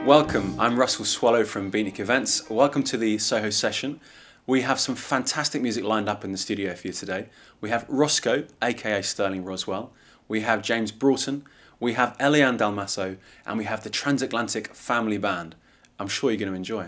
Welcome, I'm Russell Swallow from Beatnick Events. Welcome to the Soho session. We have some fantastic music lined up in the studio for you today. We have Rosco, aka Sterling Roswell. We have James Broughton. We have Elian Dalmasso. And we have the Transatlantic Family Band. I'm sure you're going to enjoy.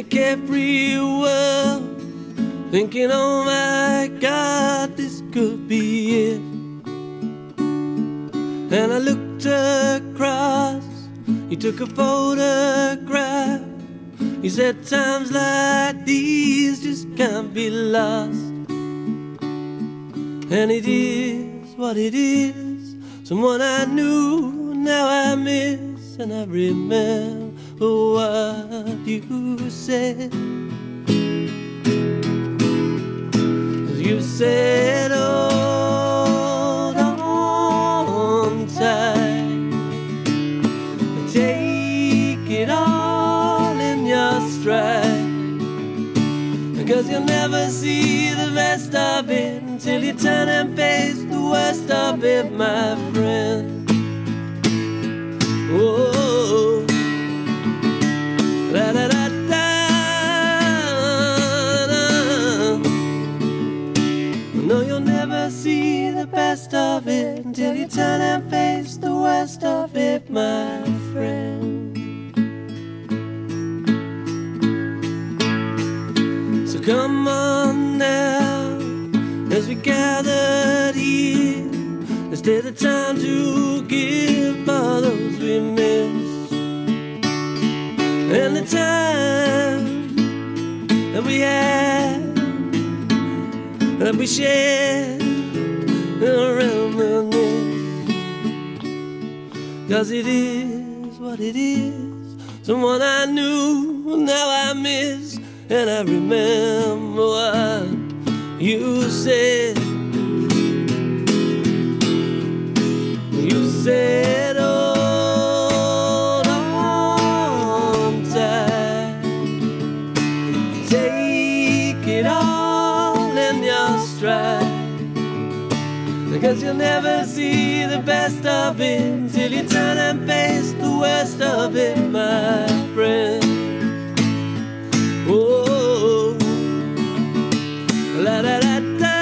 carefree world, thinking, oh my God, this could be it. And I looked across, he took a photograph. He said times like these just can't be lost. And it is what it is, someone I knew, now I miss. And I remember what you said. You said, hold on tight, take it all in your stride, because you'll never see the best of it until you turn and face the worst of it, my friend. Oh, la da da da. No, you'll never see the best of it until you turn and face the worst of it, my friend. So come on now, as we gathered here, let's take the time to give for those we miss, and the time that we had, that we shared, and reminisce. Cause it is what it is, someone I knew, now I miss. And I remember what you said. You said, hold on tight, take it all in your stride, because you'll never see the best of it until you turn and face the worst of it, my friend. Oh, la da da da.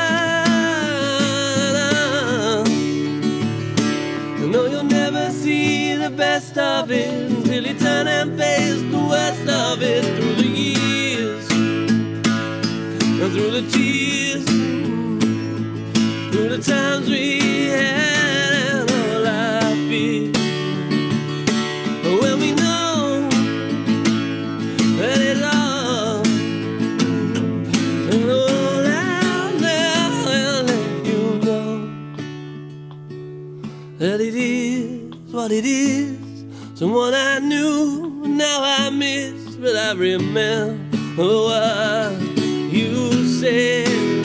No, you'll never see the best of it until you turn and face the worst of it, through the years and through the tears, through the times we had and all our fears. When we know that it's all, and all I'll let you know that it is what it is, someone I knew, now I miss. But I remember what you said.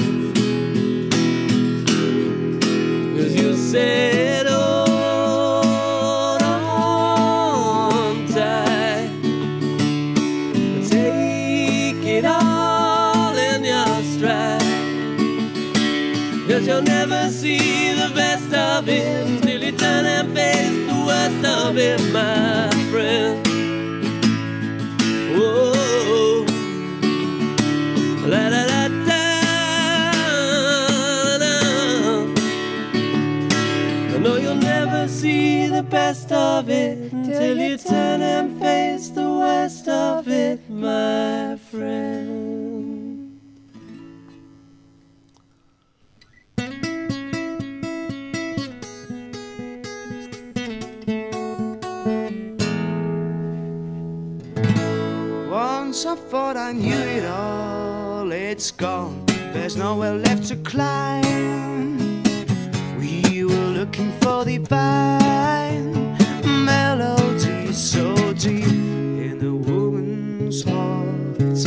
Cause you said, hold on tight, take it all in your stride, cause you'll never see the best of it until you turn and face the worst of it, my friend. Whoa, la da da da. No, you'll never see the best of it until you turn and face the worst of it, my friend. Once I thought I knew it all, it's gone, there's nowhere left to climb. We were looking for divine melody so deep in the woman's heart.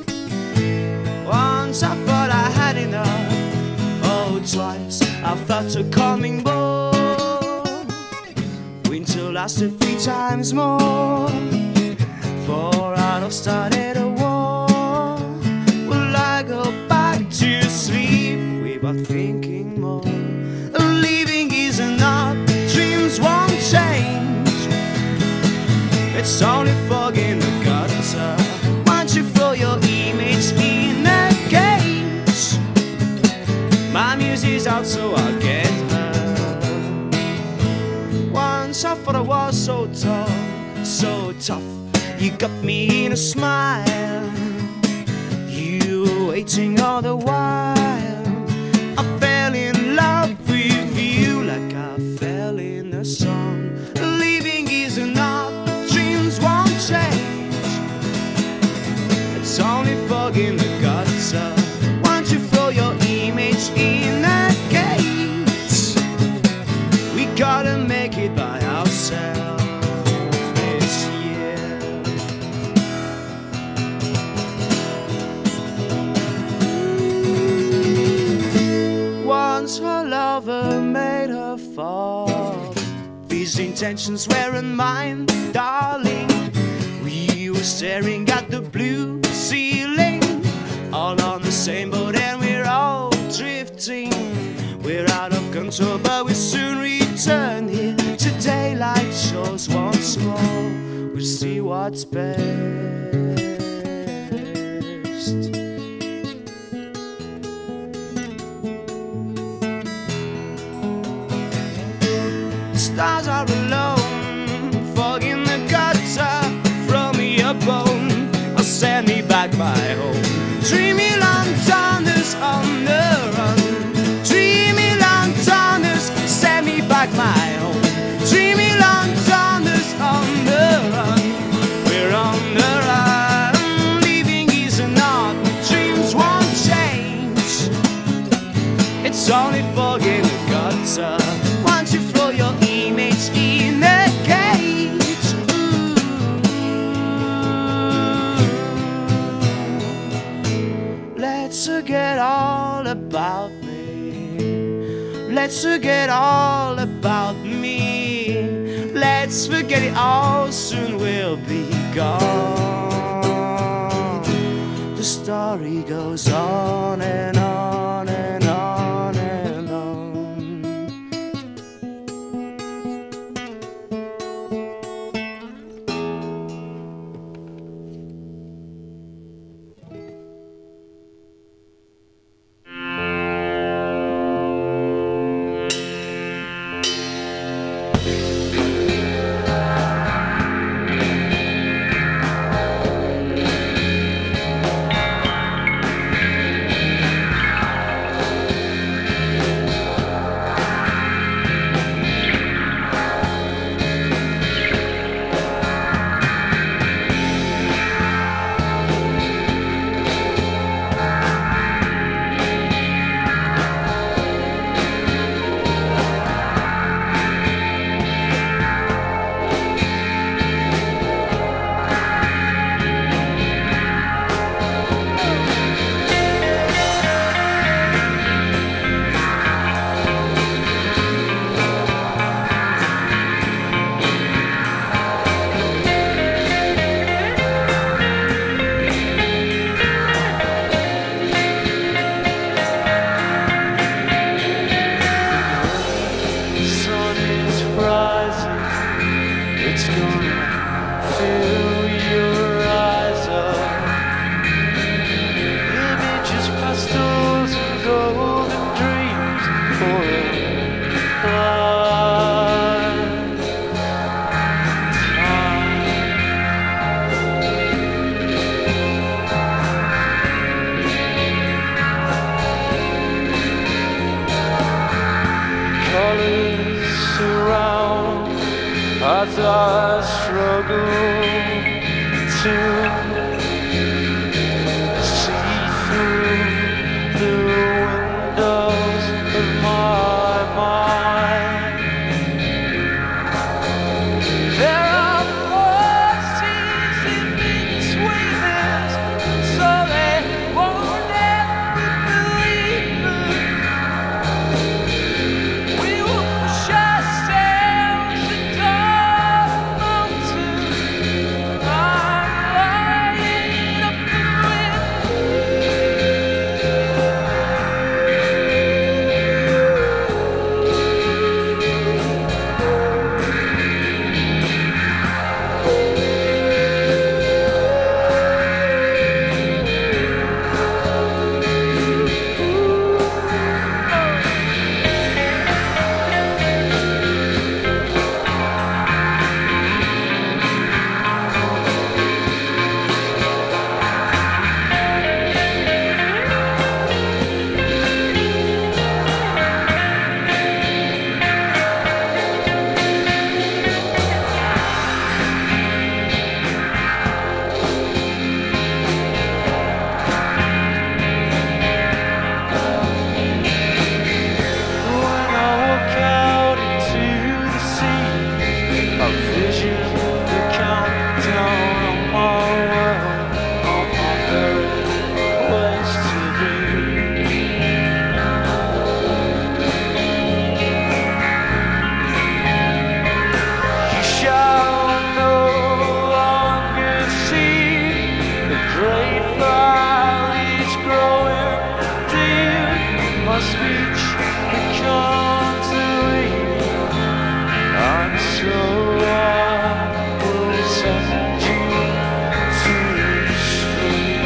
Once I thought I had enough, oh twice I thought of coming more. Winter lasted 3 times more, 4 out of started a war. Will I go back to sleep without thinking more? Living is enough, dreams won't change. It's only fog in the gutter. Once you throw your image in a cage, my music's out so I'll get her. Once I thought I was so tall, so tough, You got me in a smile. You were waiting all the while. I fell in love with you like I fell in a song. Living is enough, dreams won't change. It's only fog in the gutter. Once you throw your image in that gate, we gotta make it by ourselves this year. Once her lover made her fall. These intentions weren't mine, darling. We were staring at the blue ceiling, all on the same boat and we're all drifting. We're out of control but we soon return here to daylight shows once more. We'll see what's best. Stars are alone, fog in the gutter. Throw me a bone or send me back my home. Dreamy lantanas on the run. Dreamy lantanas, send me back my home. Dreamy lantanas on the run. We're on the run. Living is an art, dreams won't change. It's only fog in the gutter. Once you throw your image in the cage, let's forget all about me. Let's forget all about me. Let's forget it all, soon we'll be gone. The story goes on and on and on and on. valley's growing deep. My speech becomes a reed, and so I will send you to sleep.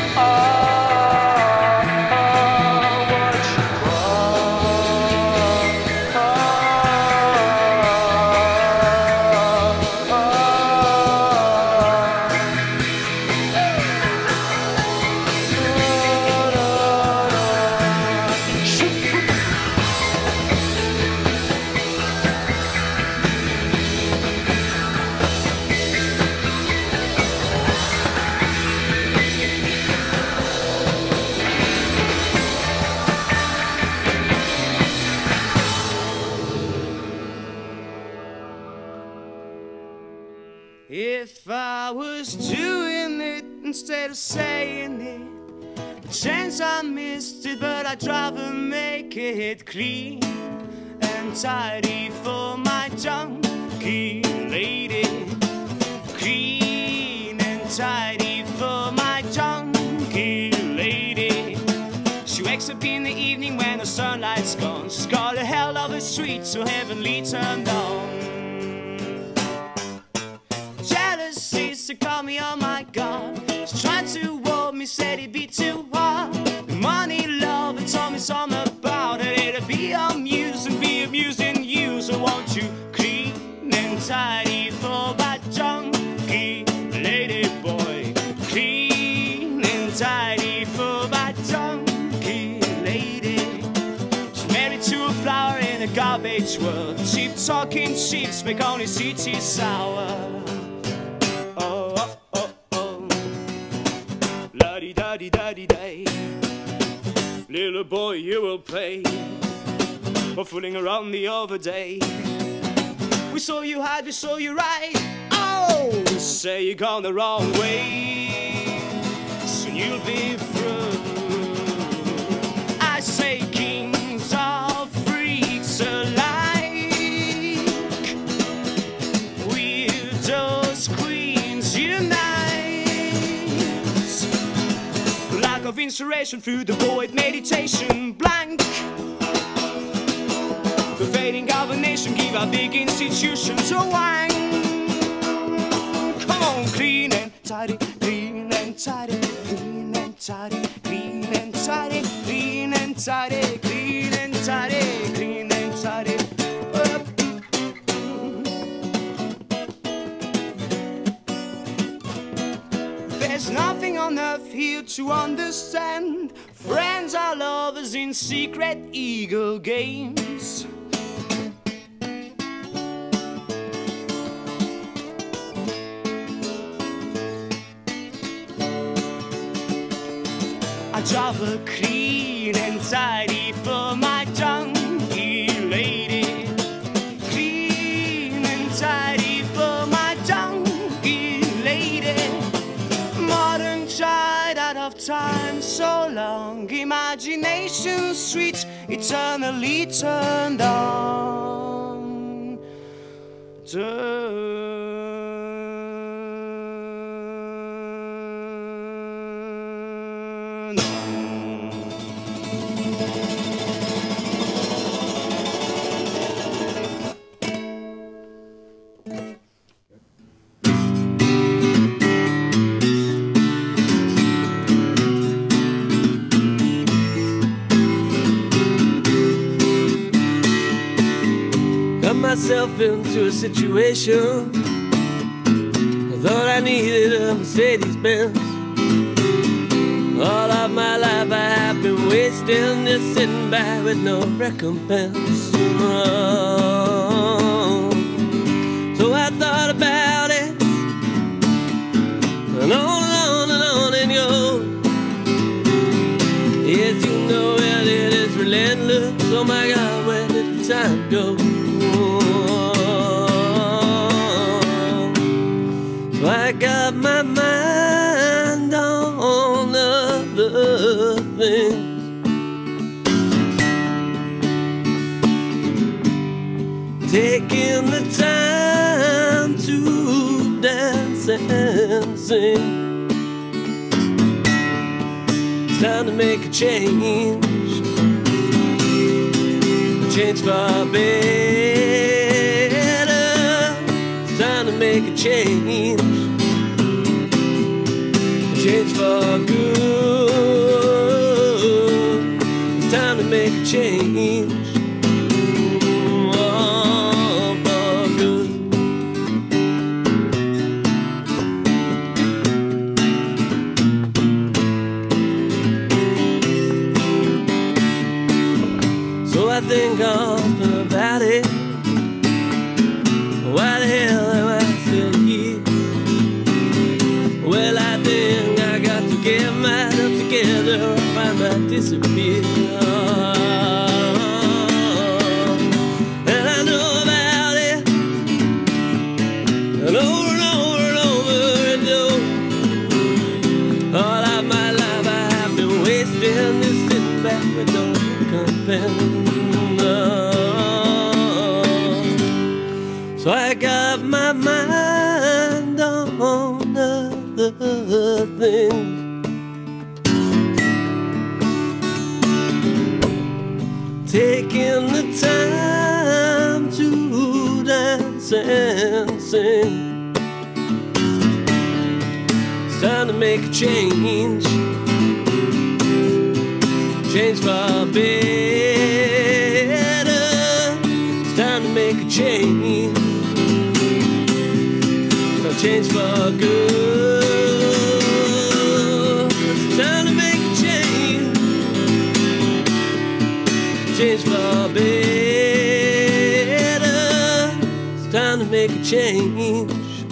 If I was doing it instead of saying it, the chance I missed it, but I'd rather make it clean and tidy for my junkie lady. Clean and tidy for my junkie lady. She wakes up in the evening when the sunlight's gone. She's got a hell of a suite so heavenly turned on. Jealousy's to call me, oh my God. She tried to warn me, said it'd be too hard. Money, love, and told me something about it. It'd be amusing you. So won't you clean and tidy for my junkie lady boy? Clean and tidy for my junkie lady. She's married to a flower in a garbage world. Cheap talking chiefs make only CT sour. La-di-da-di-da-di-day. Little boy, you will pay for fooling around the other day. We saw you hide, we saw you right. Oh, say you're gone the wrong way. Soon you'll be through. I say kings are freaks alike. Widows, queens unite. Lack of inspiration through the void, meditation blank. Pervading our nation, give our big institutions a wang. Come on, clean and tidy, clean and tidy, clean and tidy, clean and tidy, clean and tidy, clean and tidy, clean and tidy. There's nothing on earth here to understand. Friends are lovers in secret ego games. I'd rather clean and tidy for my junkie lady. Clean and tidy for my junkie lady. Modern child out of time so long. Imagination sweet, eternally turned on. Myself into a situation. I thought I needed a Mercedes-Benz. All of my life I have been wasting, just sitting back with no recompense. Oh. So I thought about it, and on it goes. Yes, you know it is relentless. Oh my God, where did the time go? I got my mind on other things, taking the time to dance and sing. It's time to make a change for better. It's time to make a change for good. think often about it. Why the hell am I still here? Well, I think I got to get myself together or I might disappear. And I know about it, and over and over and over and over. All of my life I have been wasting this sitting back with no company. So I got my mind on other things. Taking the time to dance and sing. It's time to make a change. Change for better. It's time to make a change. Change for good. It's time to make a change. Change for better. It's time to make a change.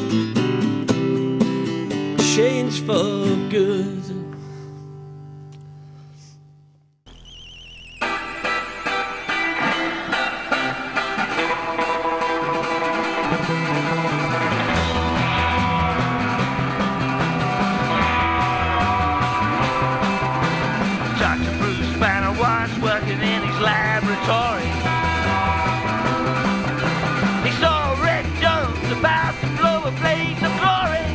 Change for good. He saw Red Jones about to blow a blaze of glory.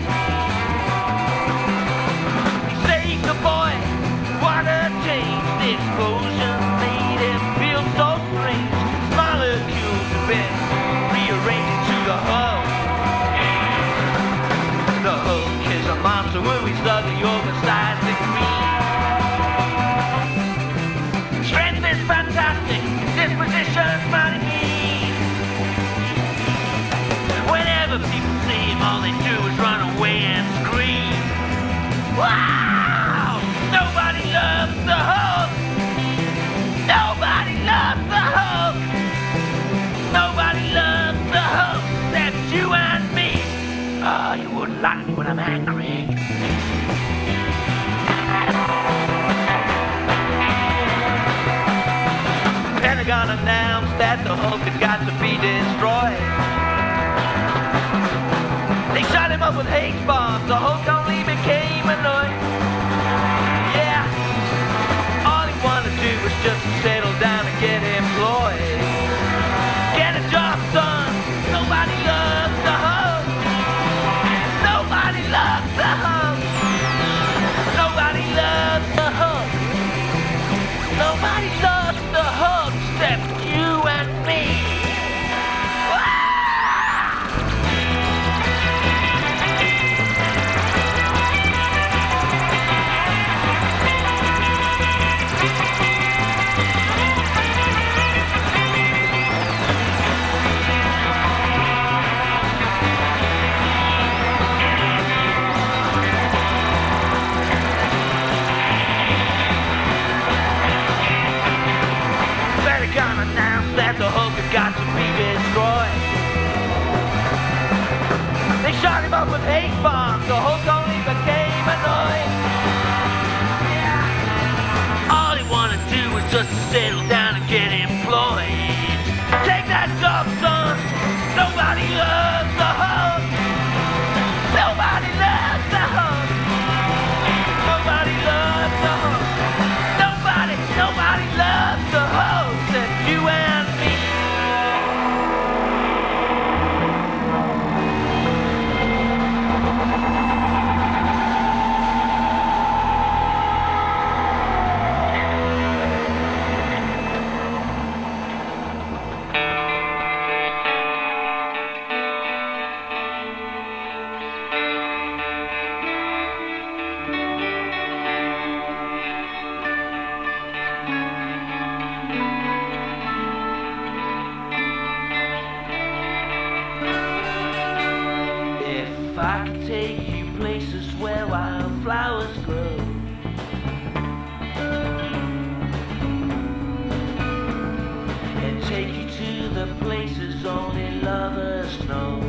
He saved the boy, what a change. The explosion made him feel so strange. Molecules have been rearranged to the Hulk. The Hulk is a monster who is ugly, oversized and green. Strength is fantastic, disposition's mighty mean. Whenever people see him, all they do is run away and scream. Wow! Nobody loves the Hulk! Nobody loves the Hulk! Nobody loves the Hulk except you and me. Oh, you wouldn't like me when I'm angry. Pentagon announced that the Hulk had got to be destroyed. They shot him up with hate bombs. The Hulk only became annoyed. Yeah, all he wanted to do was just settle down and get employed. Get a job, son. Nobody loves the Hulk. Nobody loves the Hulk. Nobody loves the Hulk. Nobody loves the Hulk except you and me. Announced that the Hulk had got to be destroyed. They shot him up with hate bombs. The Hulk only became annoyed. Yeah, all he wanted to do was just settle down and get employed. Take that job, son. Nobody loves the Hulk. Nobody loves the Hulk. Nobody loves the Hulk. Nobody loves the Hulk except you and me. things only lovers know.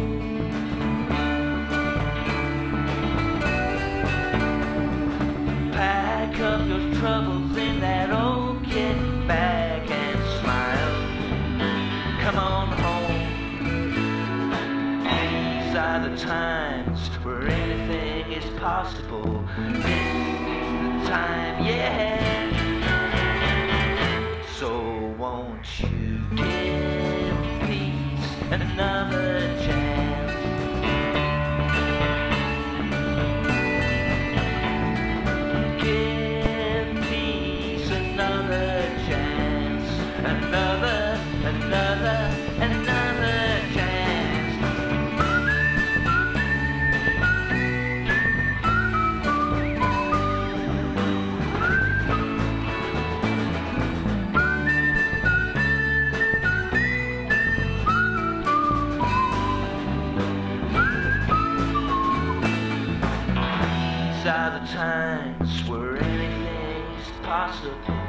Pack up your troubles in that old kit bag and smile. Come on home. These are the times where anything is possible. This is the time, yeah. So won't you give peace another chance? Give peace another chance. Another chance. These are the times where anything's possible.